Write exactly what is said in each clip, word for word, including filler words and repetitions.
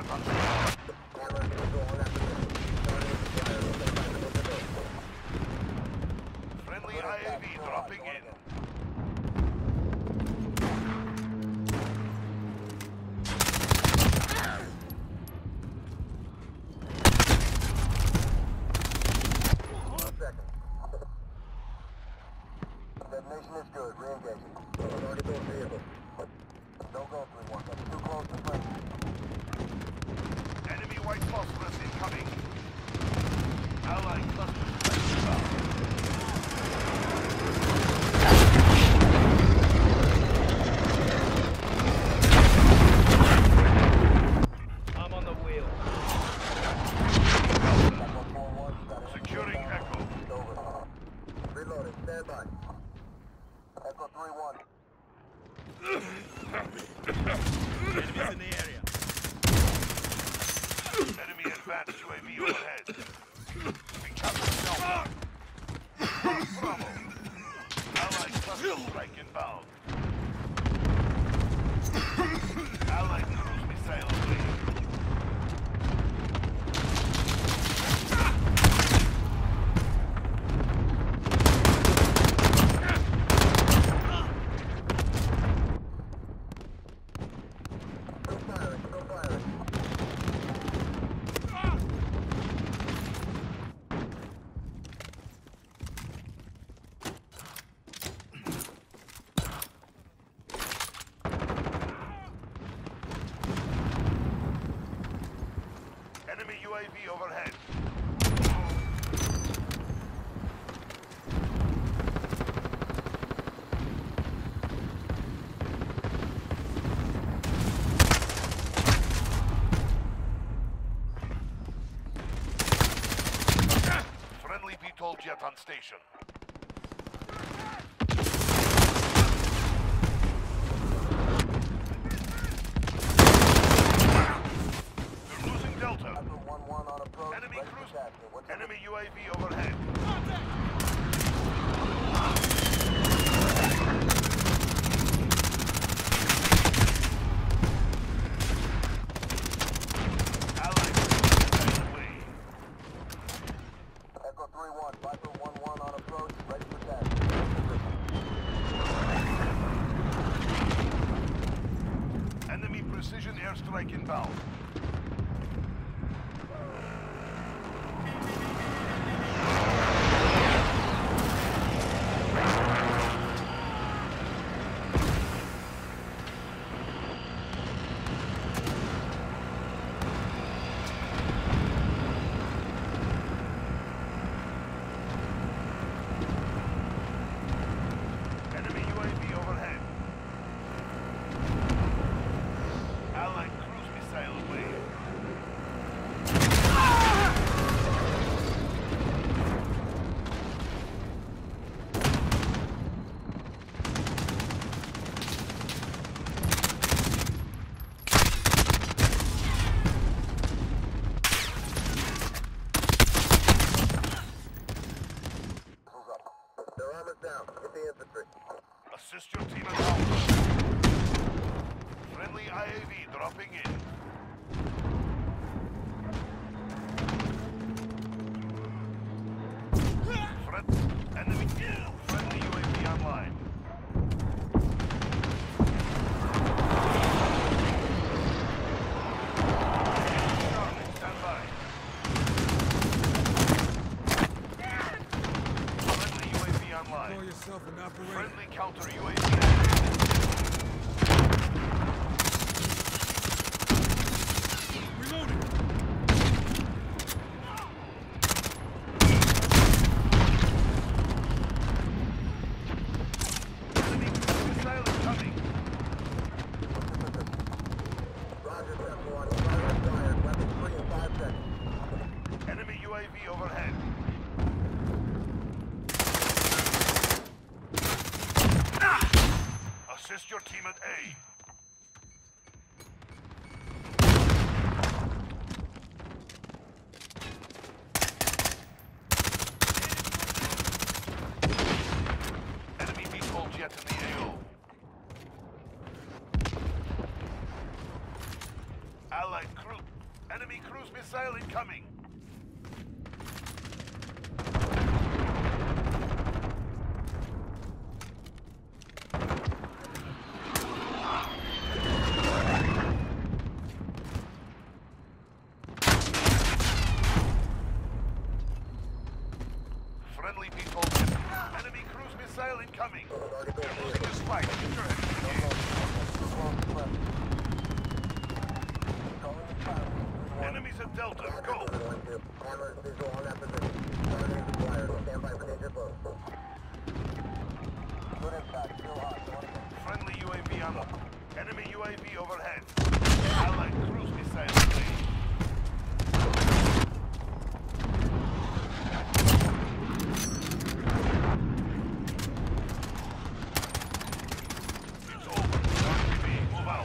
jet on station. Friendly I A V dropping in. Detonation is good. Re-engaging. Target those vehicles. Don't go three one. That's too close to friendly. Enemy white phosphorus incoming. Allied cluster strike inbound. I'm on the wheel. Securing Echo. Reloading. Stand by. Echo three one. Enemies in the area. Enemy advanced U A V overhead. We captured Delta. Bravo. Allied cluster strike inbound. Allied cruise missile away. Still firing. Still firing. Enemy U A V overhead. Friendly V TOL jet on station. We're losing Delta. Echo one one on approach. Enemy Ready cruise. for capture. What's your Enemy U A V overhead. Allied missile away. Echo three one. Viper one one on approach. Ready for capture. Enemy precision airstrike inbound. Enemy U A V overhead. Allied cruise missile away. Who's up? Their armor's down. Get the infantry. Assist your team at home. Friendly I A V dropping in. Friend, enemy, friendly U A V online. Charlie, stand by. Friendly U A V online. Call yourself an operator. Friendly counter U A V. Reloading. Enemy missile incoming. Roger, Step one. Fire acquired. Weapons free in five seconds. Enemy U A V overhead. Assist your team at A. Enemy V TOL jet in the A O. Allied crew Enemy cruise missile incoming. Friendly people. Enemy cruise missile incoming. They're losing this fight. Get your head in the game. Enemies at Delta. Go. Cameras visual on that position. Targeting acquired. Stand by for danger close. Good impact. Still hot. Friendly U A V ammo. Enemy U A V overhead. Allied cruise missile range. It's over. R P B, move out.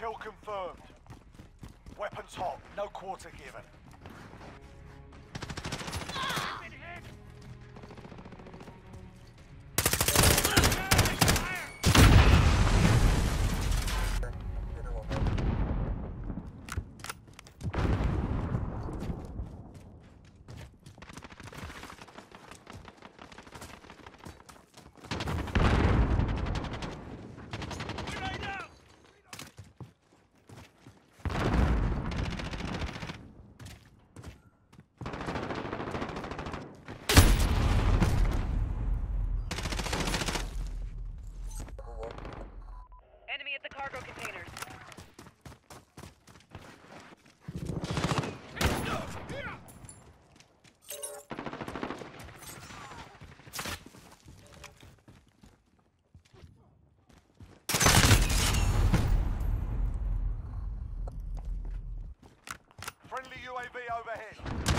Kill confirmed. Weapons hot, no quarter given. Enemy at the cargo containers. Friendly U A V overhead.